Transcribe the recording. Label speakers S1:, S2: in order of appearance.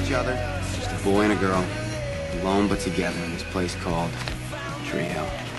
S1: each other. Just a boy and a girl, alone but together in this place called Tree Hill.